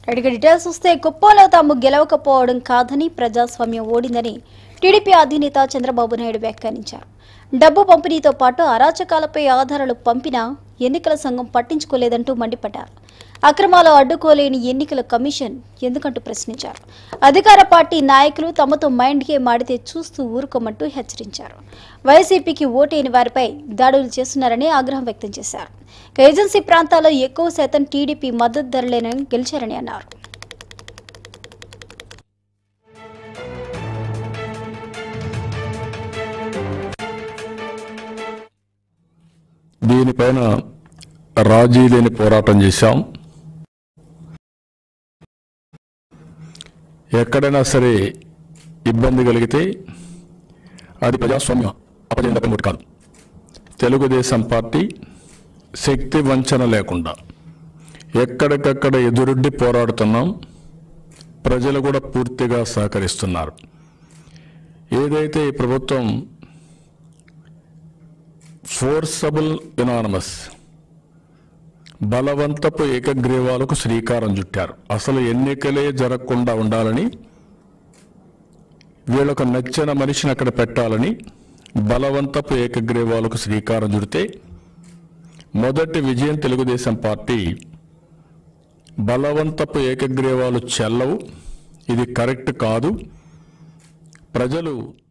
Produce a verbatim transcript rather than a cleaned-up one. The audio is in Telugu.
రైట్గా డీటెయిల్స్ వస్తే కుప్పంలో తాము గెలవకపోవడం కాదని ప్రజాస్వామ్యం ఓడిందని టీడీపీ అధినేత చంద్రబాబు నాయుడు వ్యాఖ్యానించారు. డబ్బు పంపిణీతో పాటు అరాచకాలపై ఆధారాలు పంపినా ఎన్నికల సంఘం పట్టించుకోలేదంటూ మండిపడ్డారు. అక్రమాలు అడ్డుకోలేని ఎన్నికల కమిషన్ ఎందుకంటూ ప్రశ్నించారు. అధికార పార్టీ నాయకులు తమతో మైండ్ గేమ్ ఆడితే చూస్తూ ఊరుకోమంటూ హెచ్చరించారు. వైసీపీకి ఓటైన వారిపై దాడులు చేస్తున్నారని ఆగ్రహం వ్యక్తం చేశారు. ఏజెన్సీ ప్రాంతాల్లో ఎక్కువ శాతం టీడీపీ మద్దతుదారులే గెలిచారని అన్నారు. దీనిపైన రాజీ లేని పోరాటం చేశాం. ఎక్కడైనా సరే ఇబ్బంది కలిగితే అది ప్రజాస్వామ్య అపజయం కాదు. తెలుగుదేశం పార్టీ శక్తి వంచన లేకుండా ఎక్కడికక్కడ ఎదురొడ్డి పోరాడుతున్నాం. ప్రజలు కూడా పూర్తిగా సహకరిస్తున్నారు. ఏదైతే ఈ ప్రభుత్వం ఫోర్సబుల్ యునానిమస్ బలవంతపు ఏకగ్రీవాలకు శ్రీకారం చుట్టారు. అసలు ఎన్నికలే జరగకుండా ఉండాలని, వీళ్ళకు నచ్చిన మనిషిని అక్కడ పెట్టాలని బలవంతపు ఏకగ్రీవాలకు శ్రీకారం చుడితే మొదటి విజయం తెలుగుదేశం పార్టీ. బలవంతపు ఏకగ్రీవాలు చెల్లవు, ఇది కరెక్ట్ కాదు. ప్రజలు